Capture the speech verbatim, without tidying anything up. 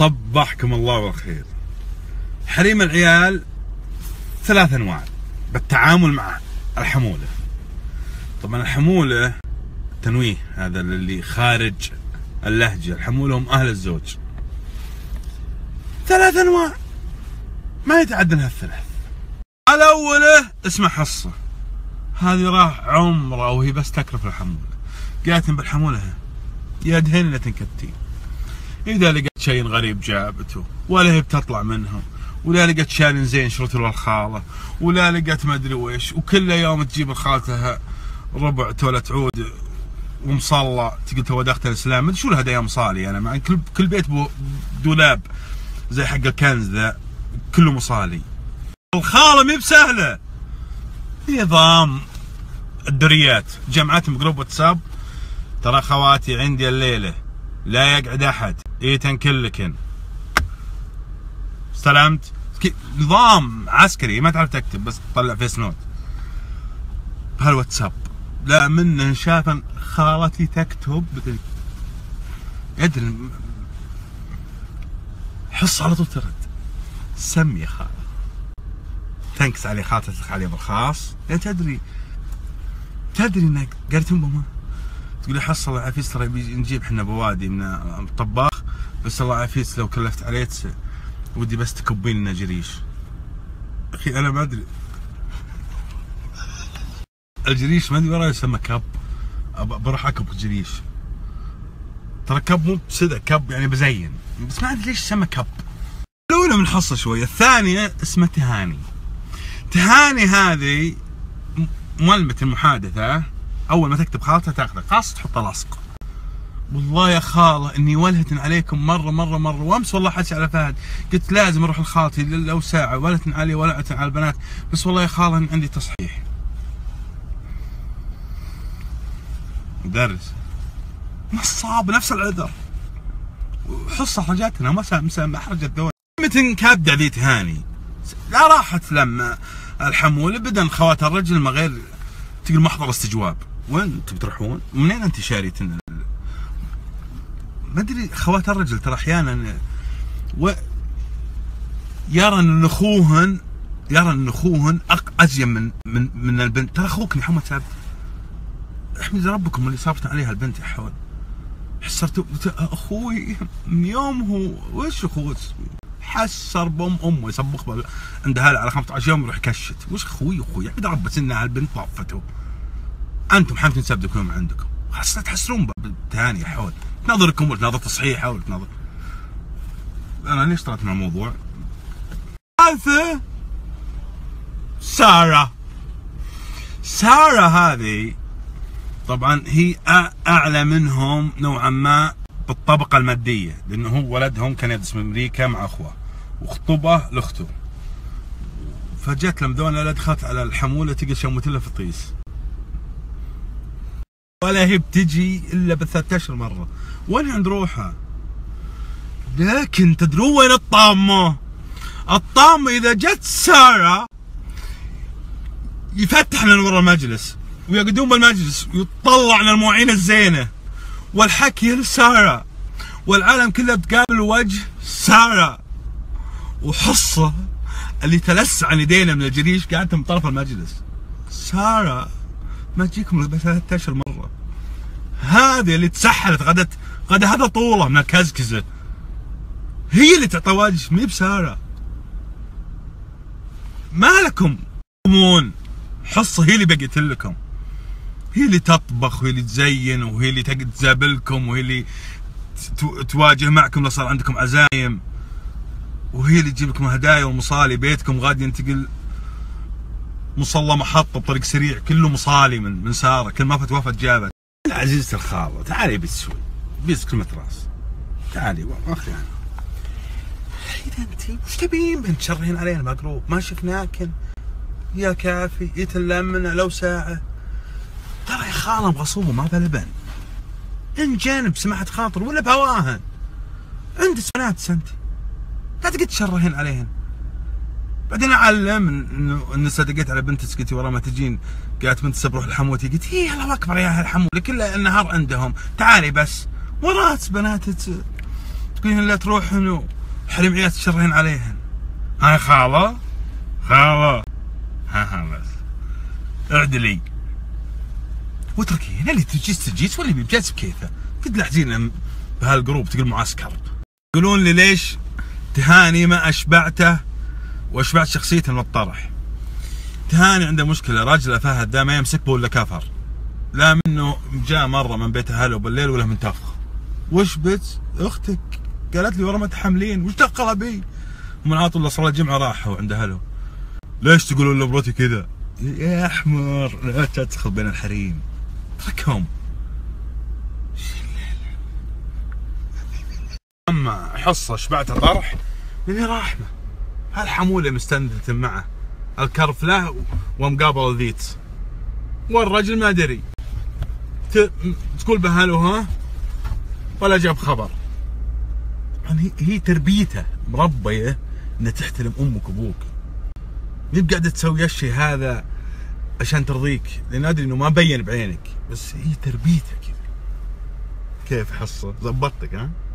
صبحكم الله بالخير. حريم العيال ثلاث انواع بالتعامل مع الحمولة. طبعا الحمولة تنويه، هذا اللي خارج اللهجة، الحمولة هم اهل الزوج. ثلاث انواع ما يتعدى لها الثلاث. الاولى اسمه حصة، هذه راح عمره وهي بس تكرف الحمولة، قالت بالحمولة يا دهن لا تنكتين. إذا لقيت شيء غريب جابته، ولا هي بتطلع منهم، ولا لقيت شال زين شرت له الخالة، ولا لقيت ما ادري ويش، وكل يوم تجيب لخالتها ربع تولة عود ومصلى، تقول تو دخلت الاسلام، ما شو الهدايا مصالي انا، مع كل كل بيت دولاب زي حق الكنز ذا كله مصالي. الخالة مي بسهلة، نظام الدريات، جمعتهم جروب واتساب، ترى خواتي عندي الليلة لا يقعد احد ايتن كلكن، استلمت؟ نظام عسكري، ما تعرف تكتب بس تطلع فيس نوت بهالواتساب. لا منه شافا خالتي تكتب ادري حص على طول ترد، سمي يا خالة، تنكس علي خالتك علي بالخاص، لا تدري تدري انك قالت امه، تقول لي حصل الله يعافيك ترى نجيب احنا بوادي من الطباخ، بس الله يعافيك لو كلفت عليك ودي بس تكبين لنا جريش. اخي انا ما ادري الجريش ما ادري وراي يسمى كب، بروح اكب جريش، ترى كب مو بسدة، كب يعني بزين، بس ما ادري ليش يسمى كب. الاولى من حصه شويه، الثانيه اسمها تهاني. تهاني هذه ملمة المحادثه، اول ما تكتب خالتها تاخذه خاص تحط لصق. والله يا خاله اني ولهت عليكم مره مره مره، وامس والله حكي على فهد قلت لازم اروح لخالتي لو ساعه، ولهت علي ولعت على البنات، بس والله يا خاله عندي تصحيح. مدرس نصاب نفس العذر، وحصه احرجتنا ما احرجت دول. متى كابده ذي تهاني لا راحت لما الحموله بدن خوات الرجل ما غير تقول محضر استجواب، وين انتم بتروحون؟ منين انت شاريتنا؟ ما ادري خوات الرجل ترى احيانا و يرى ان اخوهن يرى ان اخوهن ازين من من من البنت. ترى اخوك محمد ثابت احمد ربكم اللي صابت عليها البنت يا حول، حسرت اخوي من يوم هو وش اخوه حسر بام امه يسبخ عند هلا على خمسة عشر يوم يروح كشت. وش اخوي اخوي يحمد ربه انها البنت طفته، انتم حامتين تسبدكم عندكم، خاصة تحسرون بالتهاني يا حول، تناظركم وتناظر تصحيح ولا تناظر. انا ليش طلعت من الموضوع؟ ثالثة سارة. سارة هذه طبعا هي اعلى منهم نوعا ما بالطبقة المادية، لانه هو ولدهم كان يدرس من امريكا مع اخوه وخطبه لاخته، فجت لما ذولا دخلت على الحمولة تلقى شمت لها في طيس، ولا هي بتجي الا بثلاث اشهر مره، وين عند روحها؟ لكن تدرون وين الطامه؟ الطامه اذا جت ساره يفتح لنا ورا المجلس ويقدم بالمجلس ويطلع لنا المواعين الزينه والحكي لساره، والعالم كله بتقابل وجه ساره، وحصه اللي تلسع عن يدينا من الجريش قاعده من طرف المجلس. ساره ما تجيكم بس ثلاث اشهر مره، هذه اللي تسحلت غدت غدا هذا طوله من الكزكزه، هي اللي تعطى وجه، مي بساره. ما لكم تقومون، حصه هي اللي بقيت لكم، هي اللي تطبخ وهي اللي تزين وهي اللي تزابلكم وهي اللي تواجه معكم لو صار عندكم عزايم، وهي اللي تجيب لكم هدايا ومصالي، بيتكم غادي ينتقل مصلى محطة بطريق سريع كله مصالي من من سارة، كل ما فت وفت جابت. عزيزتي الخالة تعالي بس شوي، بس كلمة راس، تعالي واخي يعني. اذا انت وش تبين بنت تشرهين علينا مقروب؟ ما شفناكن يا كافي يتلمنا لو ساعة. ترى يا خالة ابغى صوبه ما بلبن، ان جانب سماحة خاطر ولا بهواهن، عندك بنات سنتي لا تقعد تشرهين عليهن. بعدين اعلم انه ان صدقت على بنتك قلتي ورا ما تجين، قالت بنت بروح الحموتي، قلت هي الله اكبر يا الحموله كلها النهار عندهم، تعالي بس ورات بناتك تقولين لا تروحن حريم عيال تشرهن عليهن. هاي خاله خاله ها ها بس اعدلي واتركي. هنا اللي تجيس تجيس واللي بيجلس بكيفه. قد لاحظين بهالجروب تقول معسكر يقولون لي ليش تهاني ما اشبعته واشبعت شخصيته من الطرح. تهاني عنده مشكله، راجل فهد ده ما يمسك به ولا كفر. لا منه جاء مره من بيت اهله بالليل ولا من تفخ. وش بت اختك؟ قالت لي ورا ما تحملين، وش دخلها بي؟ ومن عاطل صلاه الجمعه راحوا عند اهله. ليش تقولون لمرتي كذا؟ يا حمر لا تدخل بين الحريم، اتركهم. اما حصه شبعت الطرح لاني رحمه. هالحموله مستندة معه الكرف له ومقابل الذيت، والرجل ما دري. تقول بهاله ها ولا جاب خبر. يعني هي تربيته مربيه انها تحترم امك وابوك. مي بقاعده تسوي الشيء هذا عشان ترضيك، لان ادري انه ما بين بعينك، بس هي تربيته كذا. كيف حصه؟ ضبطتك ها؟